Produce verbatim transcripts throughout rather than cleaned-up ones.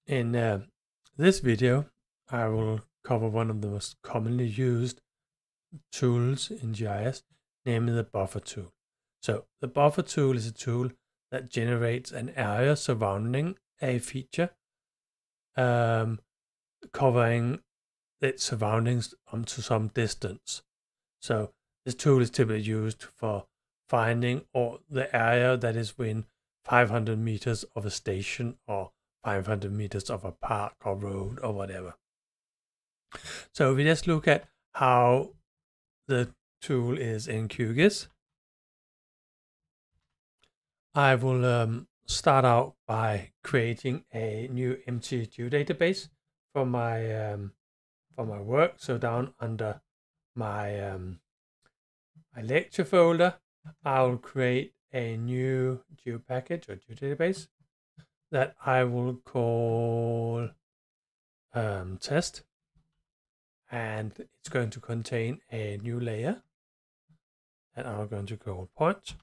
In uh, this video, I will cover one of the most commonly used tools in G I S, namely the buffer tool. So the buffer tool is a tool that generates an area surrounding a feature, um, covering its surroundings up to some distance. So this tool is typically used for finding or the area that is within five hundred meters of a station or five hundred meters of a park or road or whatever. So if we just look at how the tool is in Q G I S, I will um, start out by creating a new empty geodatabase for my um, for my work. So down under my um, my lecture folder, I'll create a new geo package or geodatabase that I will call um, test, and it's going to contain a new layer that I'm going to call point,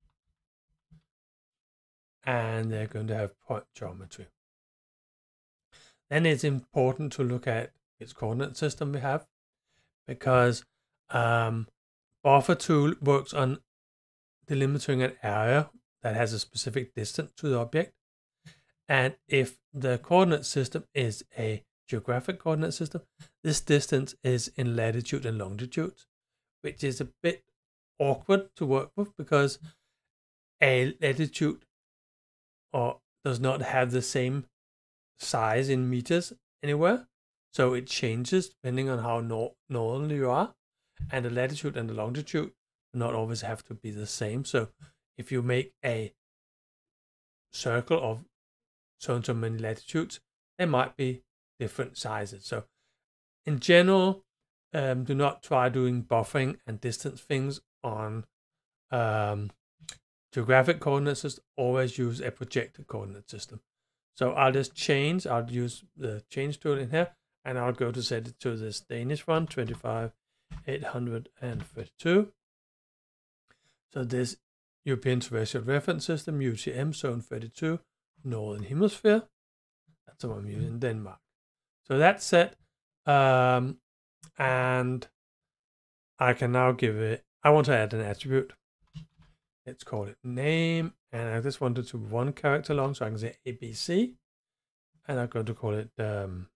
and they're going to have point geometry. Then it's important to look at its coordinate system we have, because um, buffer tool works on delimiting an area that has a specific distance to the object. And if the coordinate system is a geographic coordinate system, this distance is in latitude and longitude, which is a bit awkward to work with because a latitude or does not have the same size in meters anywhere. So it changes depending on how nor northern you are. And the latitude and the longitude do not always have to be the same. So if you make a circle of so and so many latitudes, they might be different sizes. So in general, um, do not try doing buffering and distance things on um, geographic coordinate system. Always use a projected coordinate system. So I'll just change, I'll use the change tool in here, and I'll go to set it to this Danish one, twenty-five eight hundred thirty-two. So this European Terrestrial Reference System, U T M, Zone thirty-two, Northern Hemisphere. That's the one I'm using in Denmark. So that's set. Um, and I can now give it, I want to add an attribute. Let's call it name. And I just want it to be one character long, so I can say A B C. And I'm going to call it um,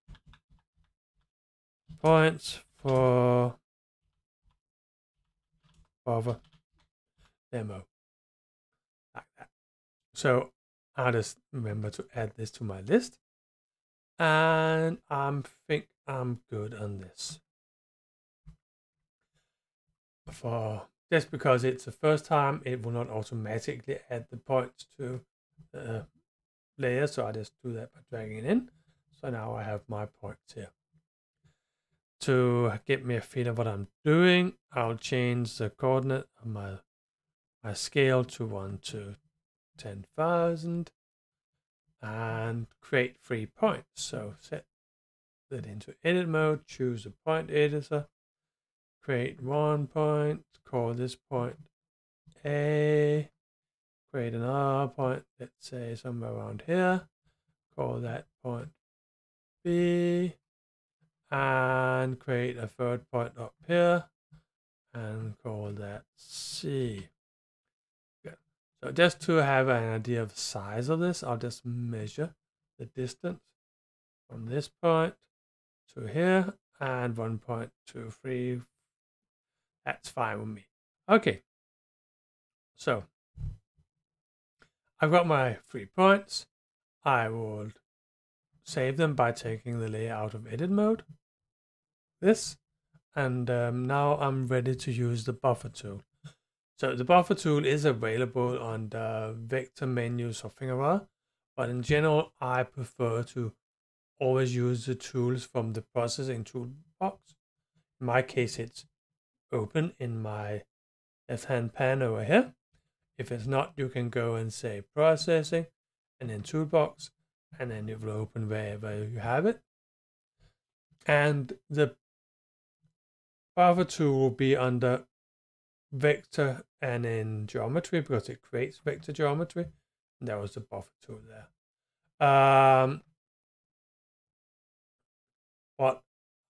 points for buffer demo. Like that. So I'll just remember to add this to my list. And I think I'm good on this. For just because it's the first time, it will not automatically add the points to the layer. So I just do that by dragging it in. So now I have my points here. To get me a feel of what I'm doing, I'll change the coordinate of my, my scale to one to ten thousand and create three points. So set that into edit mode, choose a point editor, create one point, call this point A, create another point, let's say somewhere around here, call that point B, and create a third point up here and call that C. Good. So just to have an idea of the size of this, I'll just measure the distance from this point to here and one point two three. That's fine with me. Okay. So I've got my three points. I will save them by taking the layer out of edit mode. This. And um, now I'm ready to use the buffer tool. So the buffer tool is available on the vector menus of Fingerware, but in general, I prefer to always use the tools from the processing toolbox. In my case, it's open in my left-hand pan over here. If it's not, you can go and say processing and then toolbox, and then it will open wherever you have it. And the buffer tool will be under vector and in geometry because it creates vector geometry. And that was the buffer tool there. Um,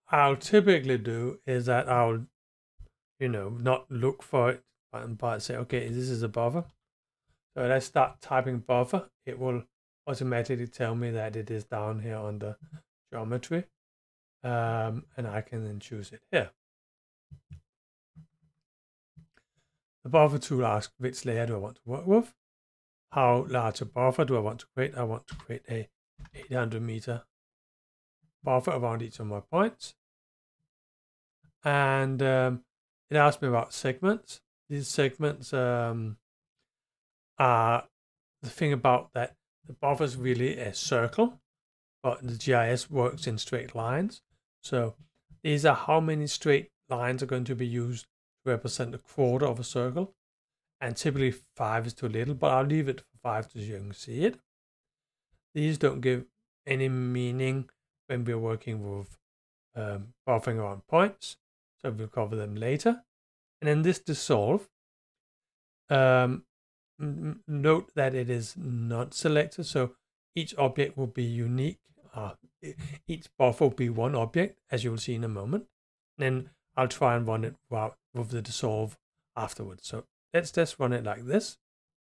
I'll typically do is that I'll, you know, not look for it, but say, okay, this is a buffer. So when I start typing buffer, it will automatically tell me that it is down here under geometry. Um, and I can then choose it here. The buffer tool asks which layer do I want to work with. How large a buffer do I want to create? I want to create a eight hundred meter buffer around each of my points. And um, it asks me about segments. These segments um, are the thing about that the buffer is really a circle, but the G I S works in straight lines. So these are how many straight lines are going to be used to represent a quarter of a circle. And typically five is too little, but I'll leave it for five so you can see it. These don't give any meaning when we're working with um, buffering around points. So we'll cover them later. And then this dissolve, um, note that it is not selected. So each object will be unique. Uh, each buffer will be one object, as you will see in a moment. Then I'll try and run it with the dissolve afterwards. So let's just run it like this.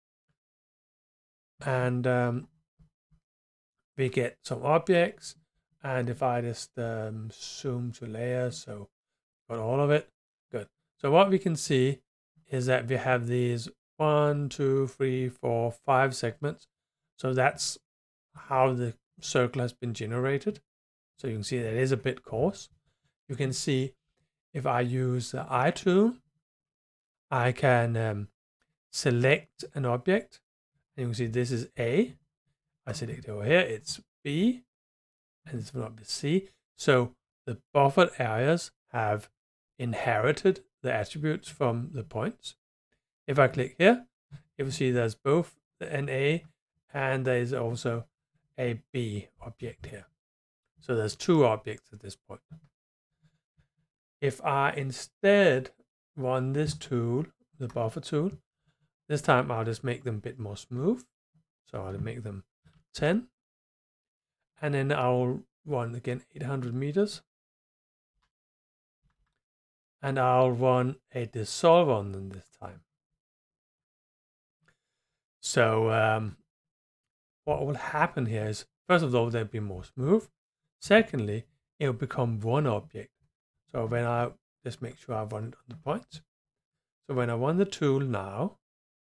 And um, we get some objects. And if I just um, zoom to layers, so got all of it, good. So what we can see is that we have these one, two, three, four, five segments. So that's how the circle has been generated. So you can see that it is a bit coarse. You can see if I use the eye tool, I can um, select an object. And you can see this is A. I select it over here, it's B, and this will not be C. So the buffered areas have inherited the attributes from the points. If I click here, you will see there's both an A and there is also a B object here. So there's two objects at this point. If I instead run this tool, the buffer tool, this time I'll just make them a bit more smooth. So I'll make them ten. And then I'll run again eight hundred meters. And I'll run a dissolve on them this time. So um, what will happen here is, first of all, they'll be more smooth. Secondly, it will become one object. So when I just make sure I run it on the points. So when I run the tool now,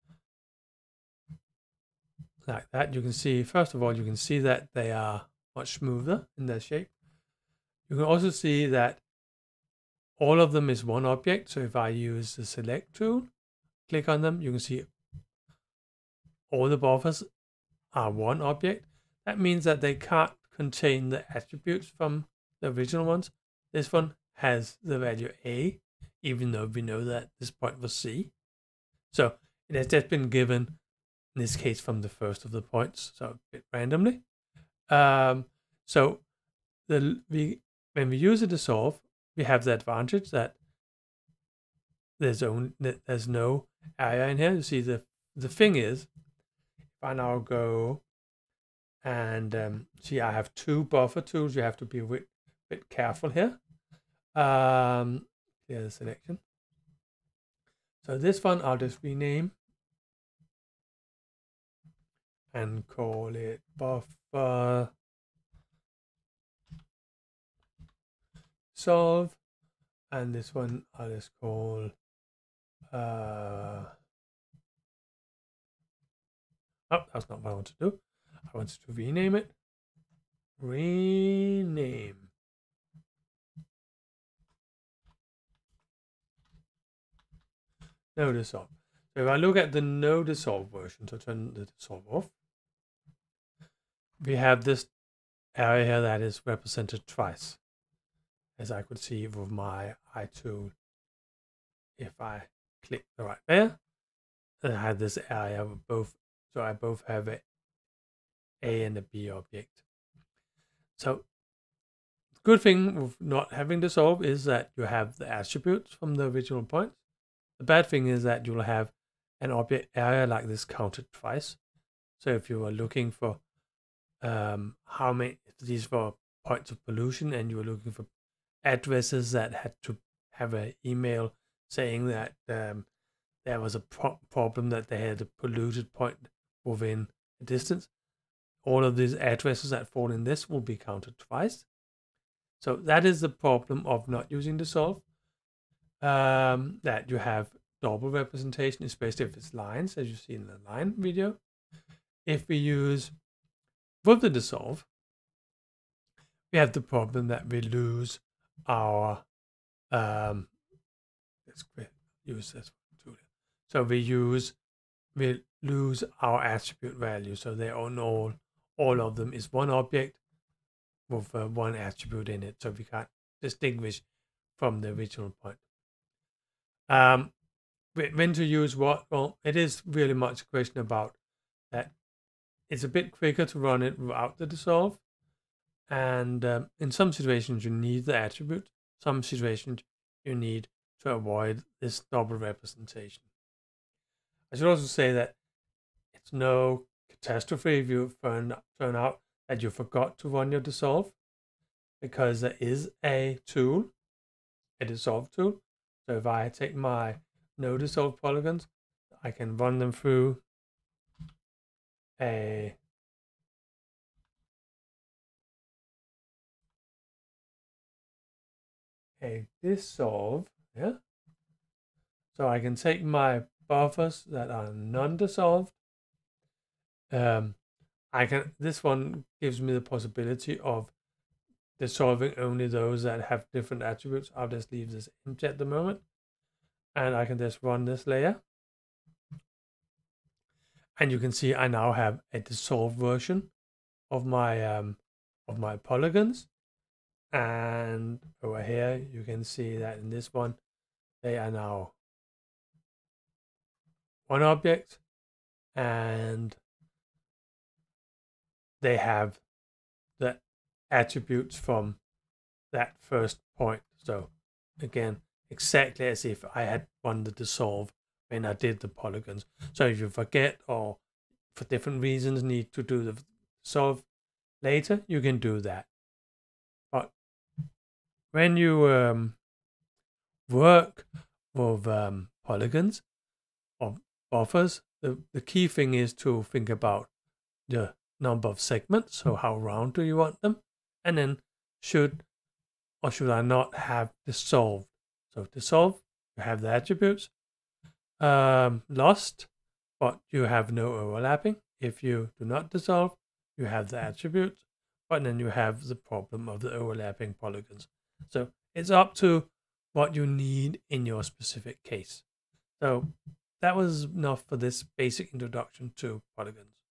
like that, you can see, first of all, you can see that they are much smoother in their shape. You can also see that all of them is one object. So if I use the select tool, click on them, you can see all the buffers are one object. That means that they can't contain the attributes from the original ones. This one has the value A, even though we know that this point was C. So it has just been given, in this case, from the first of the points, so a bit randomly. Um, so the we when we use a dissolve, we have the advantage that there's only there's no area in here. You see, the the thing is, if I now go and um, see, I have two buffer tools. You have to be a bit, bit careful here. Um, clear the selection. So this one I'll just rename and call it buffer solve. And this one I'll just call uh, oh, that's not what I want to do. I want to rename it. Rename. No dissolve. So if I look at the no dissolve version, to turn the dissolve off, we have this area here that is represented twice, as I could see with my eye tool. If I click the right there, I have this area of both. So I both have a A and a B object. So the good thing with not having dissolve is that you have the attributes from the original points. The bad thing is that you'll have an object area like this counted twice. So if you are looking for um, how many these for points of pollution and you are looking for addresses that had to have an email saying that um, there was a pro problem that they had a polluted point within a distance. All of these addresses that fall in this will be counted twice. So that is the problem of not using dissolve, um, that you have double representation, especially if it's lines, as you see in the line video. If we use with the dissolve, we have the problem that we lose our, um, let's use this tool. So we use, we lose our attribute value. So they own all, all of them is one object with uh, one attribute in it. So we can't distinguish from the original point. Um, when to use what? Well, it is really much a question about that. It's a bit quicker to run it without the dissolve. And um, in some situations, you need the attribute. Some situations, you need to avoid this double representation. I should also say that it's no catastrophe if you turn, turn out that you forgot to run your dissolve, because there is a tool, a dissolve tool. So if I take my no dissolve polygons, I can run them through a a dissolve, yeah. So I can take my buffers that are non-dissolved. Um, I can. This one gives me the possibility of dissolving only those that have different attributes. I'll just leave this empty at the moment, and I can just run this layer. And you can see I now have a dissolved version of my um, of my polygons. And over here, you can see that in this one, they are now one object, and they have the attributes from that first point. So again, exactly as if I had run the dissolve when I did the polygons. So if you forget or for different reasons need to do the dissolve later, you can do that. But when you um, work with um, polygons or buffers, the, the key thing is to think about the number of segments. So how round do you want them? And then should or should I not have dissolved? So dissolve, you have the attributes. Um, lost, but you have no overlapping. If you do not dissolve, you have the attributes, but then you have the problem of the overlapping polygons. So it's up to what you need in your specific case. So that was enough for this basic introduction to polygons.